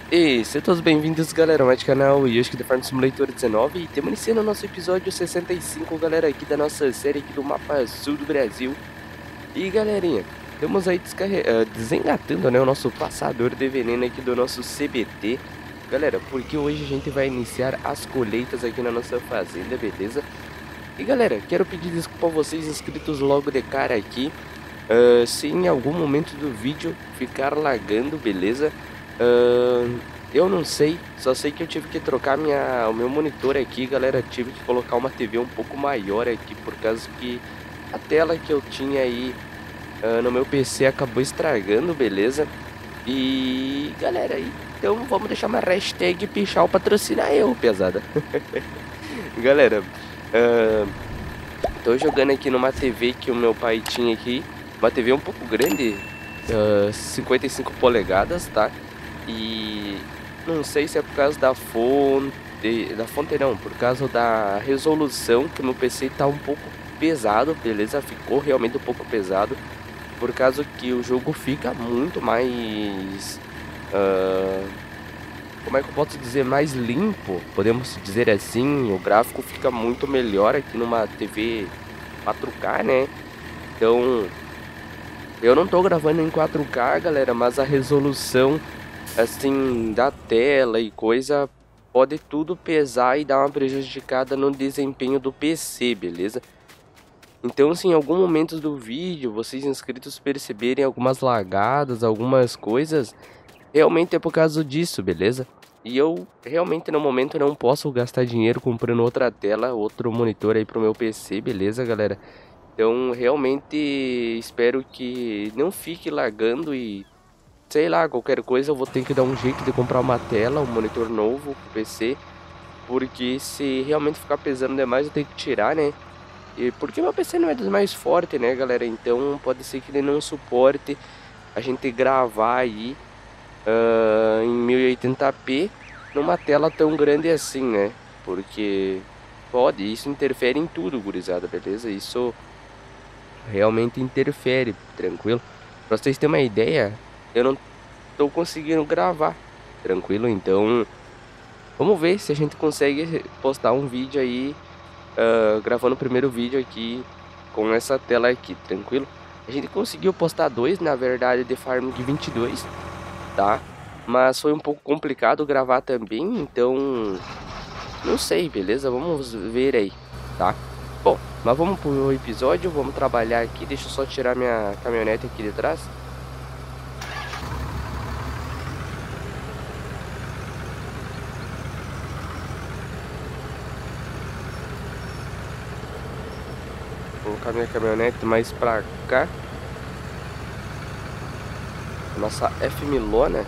E sejam todos bem-vindos, galera, mais canal, e hoje que é Farm Simulator 19 e temos iniciando o nosso episódio 65, galera, aqui da nossa série aqui do mapa sul do Brasil. E galerinha, estamos aí desengatando, né, o nosso passador de veneno aqui do nosso CBT, galera, porque hoje a gente vai iniciar as colheitas aqui na nossa fazenda, beleza? E galera, quero pedir desculpa a vocês inscritos logo de cara aqui, se em algum momento do vídeo ficar lagando, beleza? Eu não sei, só sei que eu tive que trocar o meu monitor aqui, galera. Tive que colocar uma TV um pouco maior aqui, por causa que a tela que eu tinha aí no meu PC acabou estragando, beleza? E galera, então vamos deixar uma hashtag Pichau patrocinar eu, pesada. Galera, uh, tô jogando aqui numa TV que o meu pai tinha aqui, uma TV um pouco grande, 55 polegadas, tá? E não sei se é por causa da fonte não, por causa da resolução, que o meu PC tá um pouco pesado, beleza? Ficou realmente um pouco pesado, por causa que o jogo fica muito mais, como é que eu posso dizer, mais limpo, podemos dizer assim. O gráfico fica muito melhor aqui numa TV 4K, né? Então, eu não tô gravando em 4K, galera, mas a resolução assim da tela e coisa pode tudo pesar e dar uma prejudicada no desempenho do PC, beleza? Então, se em algum momento do vídeo vocês inscritos perceberem algumas lagadas, algumas coisas, realmente é por causa disso, beleza? E eu realmente no momento não posso gastar dinheiro comprando outra tela, outro monitor aí pro meu PC, beleza, galera? Então, realmente espero que não fique lagando e sei lá, qualquer coisa eu vou ter que dar um jeito de comprar uma tela, um monitor novo pro PC, porque se realmente ficar pesando demais eu tenho que tirar, né? E porque meu PC não é dos mais fortes, né, galera? Então pode ser que ele não suporte a gente gravar aí em 1080p numa tela tão grande assim, né? Porque isso interfere em tudo, gurizada, beleza? Isso realmente interfere, tranquilo? Pra vocês terem uma ideia, eu não tô conseguindo gravar, tranquilo? Então, vamos ver se a gente consegue postar um vídeo aí, gravando o primeiro vídeo aqui com essa tela aqui, tranquilo? A gente conseguiu postar dois, na verdade, de Farming 22, tá? Mas foi um pouco complicado gravar também, então, não sei, beleza? Vamos ver aí, tá? Bom, mas vamos pro episódio, vamos trabalhar aqui, deixa eu só tirar minha caminhonete aqui de trás. Vou colocar minha caminhonete mais pra cá. Nossa F Milona.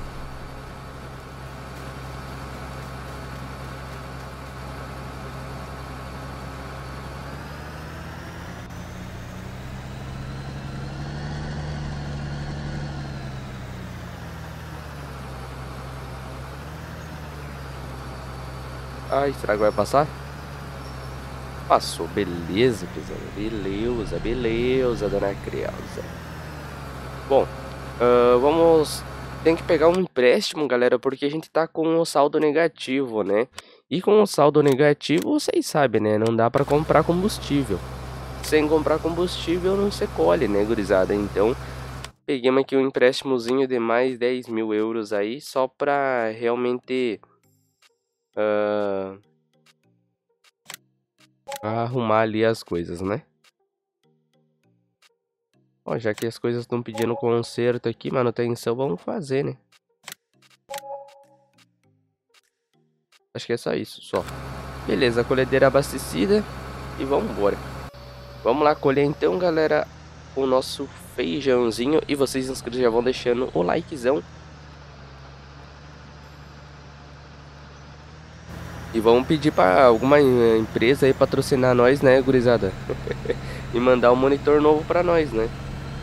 Ai, será que vai passar? Passou, beleza, pessoal. Beleza, beleza, dona Creuza. Bom, vamos... Tem que pegar um empréstimo, galera, porque a gente tá com o saldo negativo, né? E com o saldo negativo, vocês sabem, né? Não dá pra comprar combustível. Sem comprar combustível, não se colhe, né, gurizada? Então, peguemos aqui um empréstimozinho de mais 10 mil euros aí, só pra realmente... arrumar ali as coisas, né? Ó, já que as coisas estão pedindo conserto aqui, manutenção, vamos fazer, né? Acho que é só isso, só. Beleza, a colhedeira abastecida e vamos embora. Vamos lá colher então, galera, o nosso feijãozinho. E vocês inscritos já vão deixando o likezão. E vamos pedir para alguma empresa aí patrocinar nós, né, gurizada? E mandar um monitor novo para nós, né?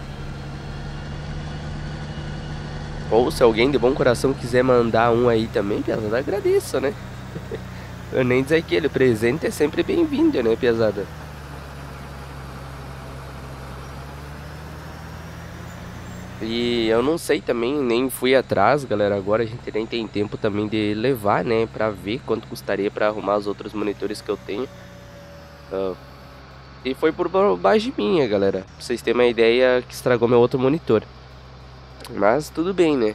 Ou se alguém de bom coração quiser mandar um aí também, pesada, agradeço, né? Eu nem dizer que ele presente é sempre bem-vindo, né, pesada? E eu não sei também, nem fui atrás, galera. Agora a gente nem tem tempo também de levar, né? Pra ver quanto custaria pra arrumar os outros monitores que eu tenho. E foi por bobagem minha, galera. Pra vocês terem uma ideia que estragou meu outro monitor. Mas tudo bem, né?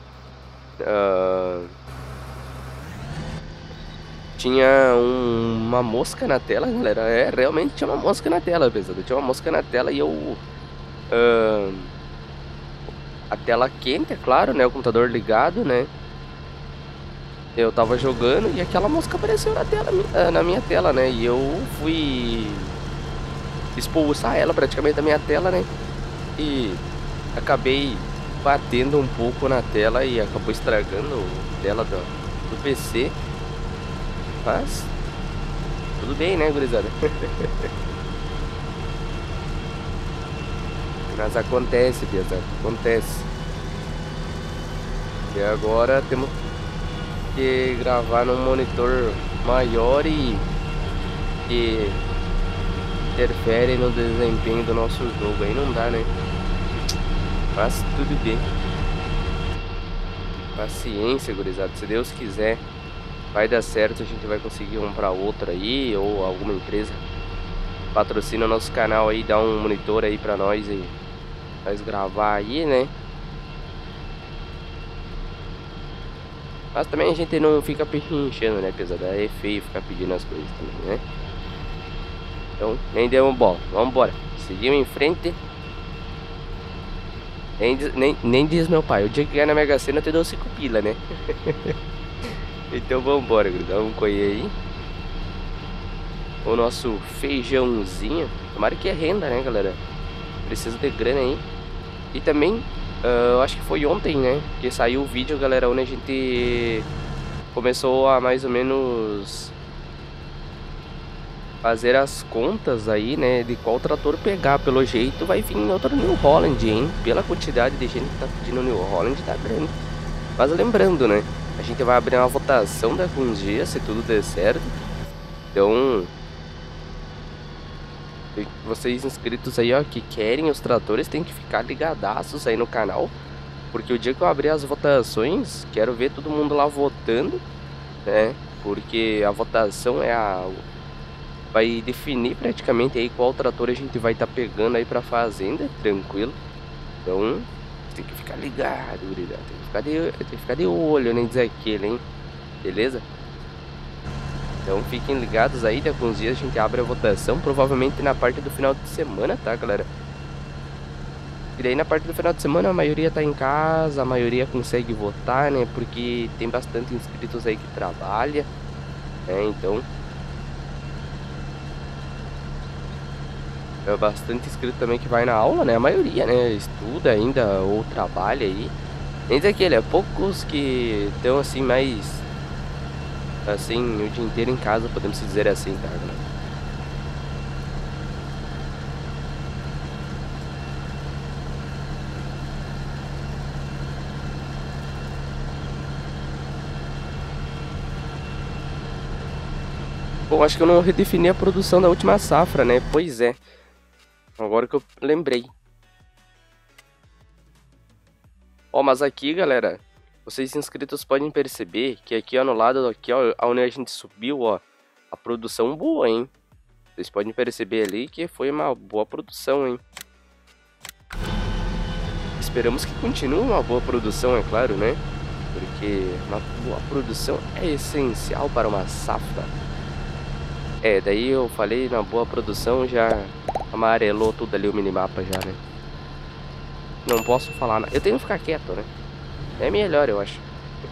Tinha uma mosca na tela, galera. É, realmente tinha uma mosca na tela, pesado. Tinha uma mosca na tela e eu... a tela quente, é claro, né? O computador ligado, né? Eu tava jogando e aquela mosca apareceu na tela, na minha tela, né? E eu fui expulsar ela praticamente da minha tela, né? E acabei batendo um pouco na tela e acabou estragando a tela do PC. Mas tudo bem, né, gurizada? Mas acontece, Biazar, acontece. E agora temos que gravar num monitor maior e que interfere no desempenho do nosso jogo. Aí não dá, né? Mas tudo bem. Paciência, gurizada. Se Deus quiser, vai dar certo. A gente vai conseguir comprar outra aí, ou alguma empresa patrocina nosso canal aí, dá um monitor aí pra nós e nós gravar aí, né? Mas também a gente não fica pechinchando, né, pesada? É feio ficar pedindo as coisas também, né? Então, nem deu bom. Vamos embora. Seguimos em frente. Nem diz meu pai. O dia que ganhar na Mega Sena eu te dou 5 pila, né? Então vamos embora, grudão. Vamos colher aí o nosso feijãozinho. Tomara que é renda, né, galera? Precisa de grana aí. E também, eu acho que foi ontem, né? Que saiu o vídeo, galera, onde a gente começou a mais ou menos fazer as contas aí, né? De qual trator pegar. Pelo jeito vai vir outro New Holland, hein? Pela quantidade de gente que tá pedindo New Holland, tá grande. Mas lembrando, né? A gente vai abrir uma votação daqui uns dias, se tudo der certo. Então, vocês inscritos aí, ó, que querem os tratores, tem que ficar ligadaços aí no canal. Porque o dia que eu abrir as votações, quero ver todo mundo lá votando, né? Porque a votação vai definir praticamente aí qual trator a gente vai estar pegando aí pra fazenda, tranquilo. Então, tem que ficar ligado, gurizada. Tem que ficar de olho, nem dizer aquele, hein? Beleza? Então fiquem ligados aí, daqui uns dias a gente abre a votação, provavelmente na parte do final de semana, tá, galera? E daí na parte do final de semana a maioria tá em casa, a maioria consegue votar, né? Porque tem bastante inscritos aí que trabalha, né? Então, é bastante inscrito também que vai na aula, né? A maioria, né? Estuda ainda ou trabalha aí. Nem daquele, é poucos que estão assim mais... assim, o dia inteiro em casa, podemos dizer assim, tá, galera? Bom, acho que eu não redefini a produção da última safra, né? Pois é. Agora que eu lembrei. Ó, mas aqui, galera, vocês inscritos podem perceber que aqui, ó, no lado aqui, ó, onde a gente subiu, ó, a produção boa, hein? Vocês podem perceber ali que foi uma boa produção, hein? Esperamos que continue uma boa produção, é claro, né? Porque uma boa produção é essencial para uma safra. É, daí eu falei na boa produção, já amarelou tudo ali o minimapa já, né? Não posso falar nada. Eu tenho que ficar quieto, né? É melhor, eu acho.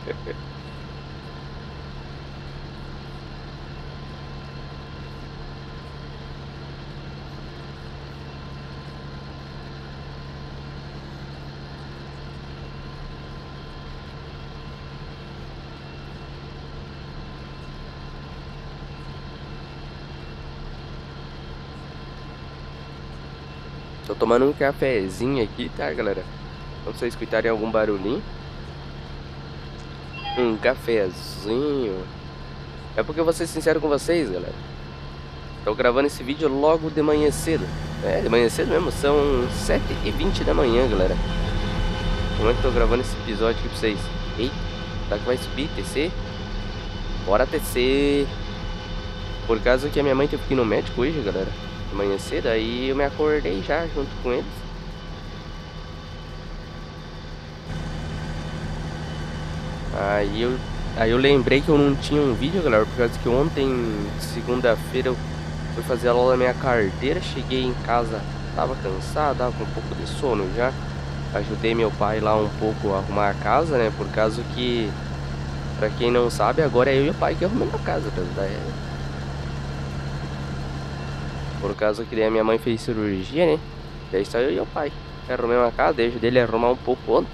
Tô tomando um cafezinho aqui, tá, galera? Não sei se escutarem algum barulhinho. Um cafezinho. É porque eu vou ser sincero com vocês, galera. Tô gravando esse vídeo logo de manhã cedo. É, de manhã cedo mesmo. São 7h20 da manhã, galera. como é que eu tô gravando esse episódio aqui pra vocês? Eita, será que vai subir? TC? Bora TC! Por causa que a minha mãe teve que ir no médico hoje, galera, de manhã cedo, aí eu me acordei já junto com eles. Aí eu lembrei que eu não tinha um vídeo, galera, por causa que ontem, segunda-feira, eu fui fazer a aula da minha carteira, cheguei em casa, tava cansado, tava com um pouco de sono já. Ajudei meu pai lá um pouco a arrumar a casa, né, por causa que, pra quem não sabe, agora é eu e o pai que arrumamos a casa, por causa que daí a minha mãe fez cirurgia, né, daí só eu e o pai arrumei uma casa, deixo dele arrumar um pouco ontem.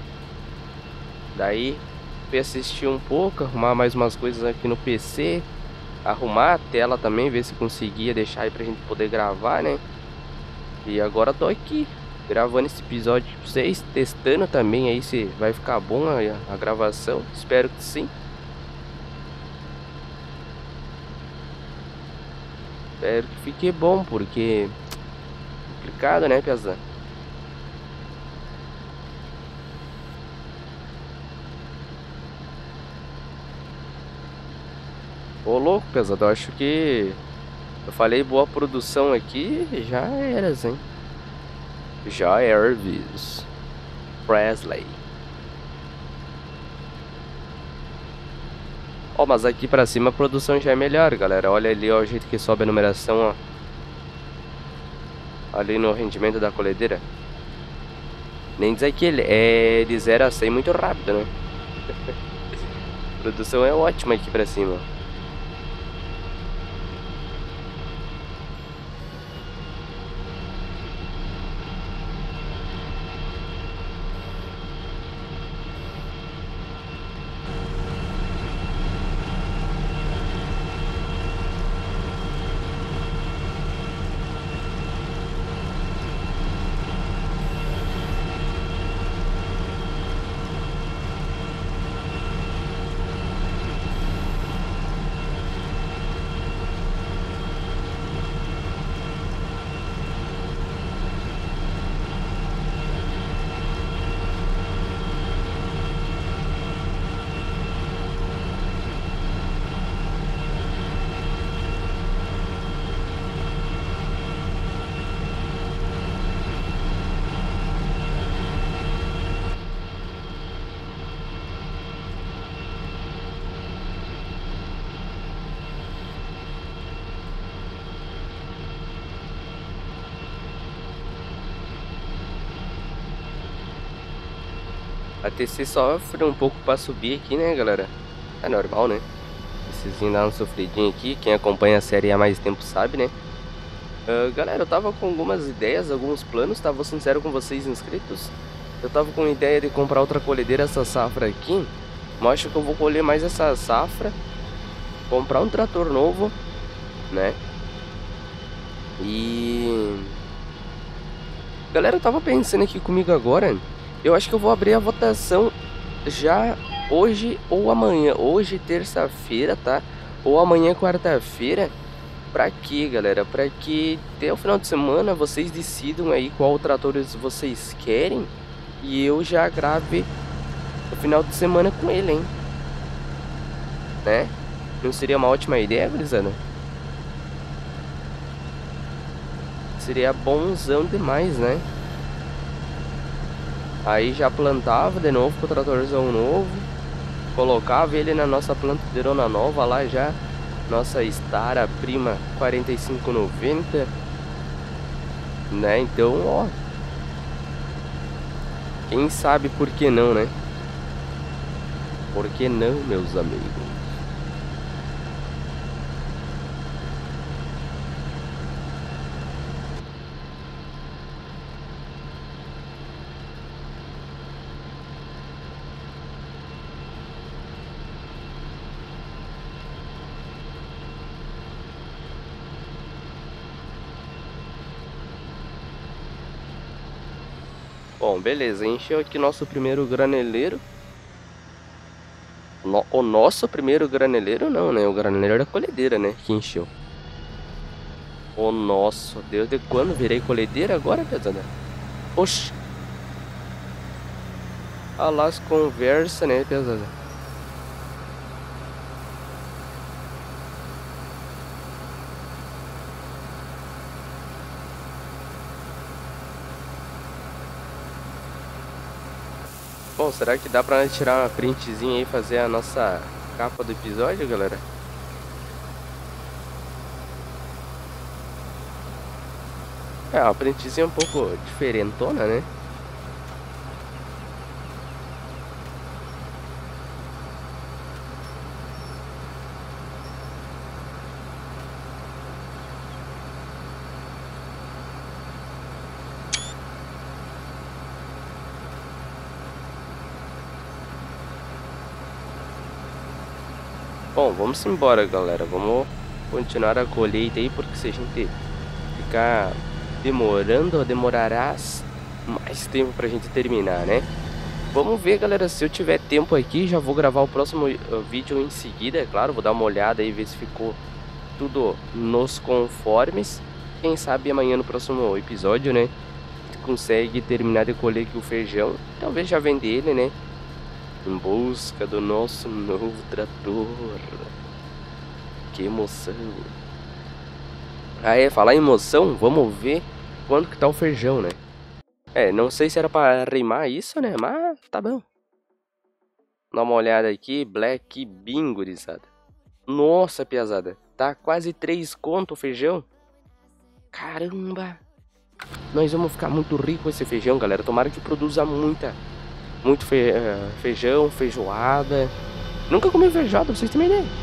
Daí fui assistir um pouco, arrumar mais umas coisas aqui no PC, arrumar a tela também, ver se conseguia deixar aí pra gente poder gravar, né? E agora tô aqui gravando esse episódio pra vocês, testando também aí se vai ficar bom a gravação, espero que sim. Espero que fique bom, porque complicado, né, Piazão? Ô louco, pesado, eu acho que eu falei boa produção aqui, já era, hein? Já Elvis Presley. Ó, mas aqui pra cima a produção já é melhor, galera. Olha ali, ó, o jeito que sobe a numeração, ó. Ali no rendimento da colhedeira. Nem dizer que ele é de 0 a 100 muito rápido, né? A produção é ótima aqui pra cima. A TC sofre um pouco pra subir aqui, né, galera? É normal, né? Precisinho dar uma sofridinha aqui. Quem acompanha a série há mais tempo sabe, né? Galera, eu tava com algumas ideias, alguns planos. Tava sincero com vocês inscritos. Eu tava com a ideia de comprar outra colhedeira essa safra aqui. Mas acho que eu vou colher mais essa safra. Comprar um trator novo, né? E... galera, eu tava pensando aqui comigo agora. Eu acho que eu vou abrir a votação já hoje ou amanhã. Hoje, terça-feira, tá? Ou amanhã, quarta-feira. Pra quê, galera? Pra que até o final de semana vocês decidam aí qual trator vocês querem. E eu já grave no final de semana com ele, hein? Né? Não seria uma ótima ideia, gurizada? Seria bonzão demais, né? Aí já plantava de novo com o tratorzão novo. Colocava ele na nossa plantadeirona nova lá já. Nossa Stara Prima 4590. Né? Então, ó. Quem sabe por que não, né? Por que não, meus amigos? Bom, beleza, encheu aqui nosso primeiro graneleiro. O nosso primeiro graneleiro não, né? O graneleiro da colhedeira, né? Que encheu. O nosso, Deus, de quando virei colhedeira agora, pesada? Oxi. a las conversa, né, pesada? Bom, será que dá pra tirar uma printzinha aí e fazer a nossa capa do episódio, galera? É, uma printzinha um pouco diferentona, né? Bom, vamos embora, galera. Vamos continuar a colheita aí, porque se a gente ficar demorando, demorará mais tempo pra gente terminar, né? Vamos ver, galera, se eu tiver tempo aqui, já vou gravar o próximo vídeo em seguida, é claro. Vou dar uma olhada aí, ver se ficou tudo nos conformes. Quem sabe amanhã no próximo episódio, né, consegue terminar de colher aqui o feijão. Talvez já vender ele, né? Em busca do nosso novo trator. Que emoção. Ah, é, falar em emoção, vamos ver quanto que tá o feijão, né? É, não sei se era pra rimar isso, né? Mas tá bom. Dá uma olhada aqui, Black Bean, gurizada. Nossa, piazada, tá quase 3 conto o feijão. Caramba. Nós vamos ficar muito rico com esse feijão, galera. Tomara que produza muito feijão, feijoada. Nunca comi feijoada, pra vocês terem uma ideia.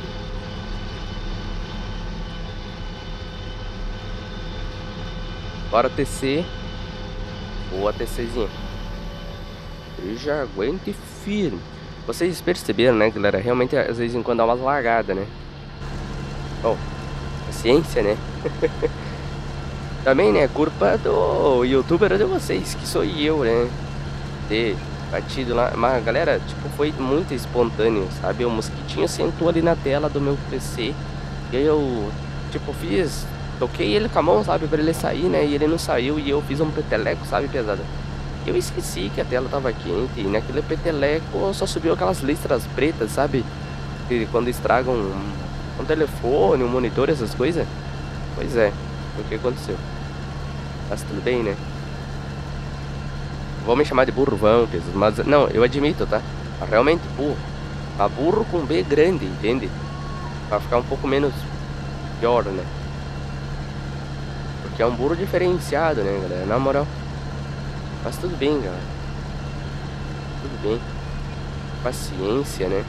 Bora tecer. Boa TCzinha. E já aguente firme. Vocês perceberam, né, galera? Realmente, às vezes, quando dá umas largadas, né? Bom, paciência, né? Também, né? Culpa do youtuber de vocês, que sou eu, né? Ter batido lá. Mas, galera, tipo, foi muito espontâneo, sabe? O mosquitinho sentou ali na tela do meu PC. E aí eu, tipo, toquei ele com a mão, sabe? Pra ele sair, né? E ele não saiu. E eu fiz um peteleco, sabe, pesada? Eu esqueci que a tela tava quente. E naquele peteleco só subiu aquelas listras pretas, sabe? E quando estragam um telefone, um monitor, essas coisas. Pois é, o que aconteceu? Mas tudo bem, né? Vão me chamar de burro, vão, mas não, eu admito, tá? Realmente burro. Mas burro com B grande, entende? Pra ficar um pouco menos pior, né? Porque é um burro diferenciado, né, galera? Na moral. Mas tudo bem, galera. Tudo bem. Paciência, né?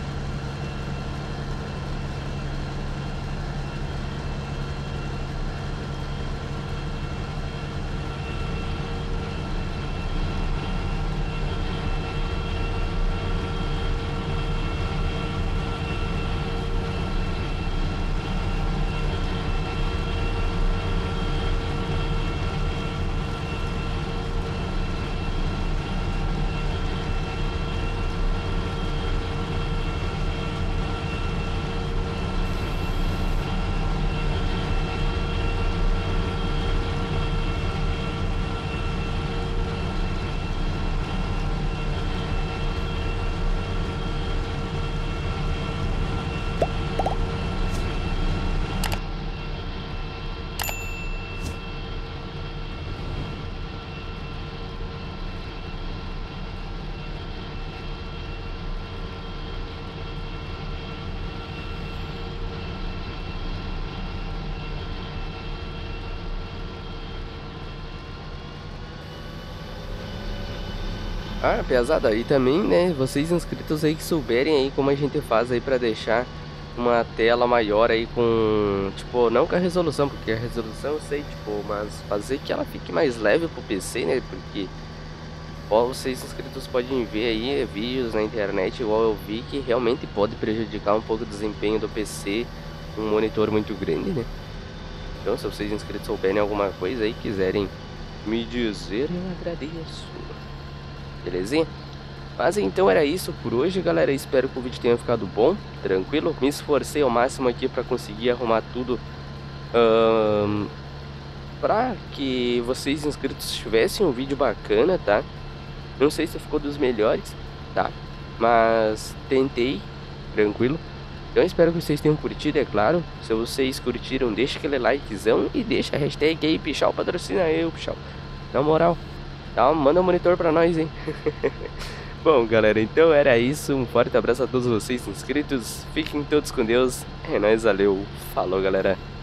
Ah, pesada, e também, né, vocês inscritos aí que souberem aí como a gente faz aí pra deixar uma tela maior aí com, tipo, não com a resolução, porque a resolução eu sei, tipo, mas fazer que ela fique mais leve pro PC, né, porque ó, vocês inscritos podem ver aí vídeos na internet, igual eu vi, que realmente pode prejudicar um pouco o desempenho do PC, um monitor muito grande, né. Então, se vocês inscritos souberem alguma coisa aí, quiserem me dizer, eu agradeço. Belezinha? Mas então era isso por hoje, galera. Espero que o vídeo tenha ficado bom, tranquilo. Me esforcei ao máximo aqui para conseguir arrumar tudo para que vocês inscritos tivessem um vídeo bacana, tá? Não sei se ficou dos melhores, tá? Mas tentei, tranquilo. Então espero que vocês tenham curtido, é claro. Se vocês curtiram, deixa aquele likezão e deixa a hashtag aí, Pichau patrocina eu, Pichau. Na moral, tá? Manda um monitor pra nós, hein? Bom, galera, então era isso. Um forte abraço a todos vocês inscritos. Fiquem todos com Deus. É nóis, valeu. Falou, galera.